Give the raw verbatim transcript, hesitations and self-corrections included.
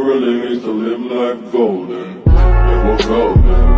really means to live life golden. Yeah, we're golden.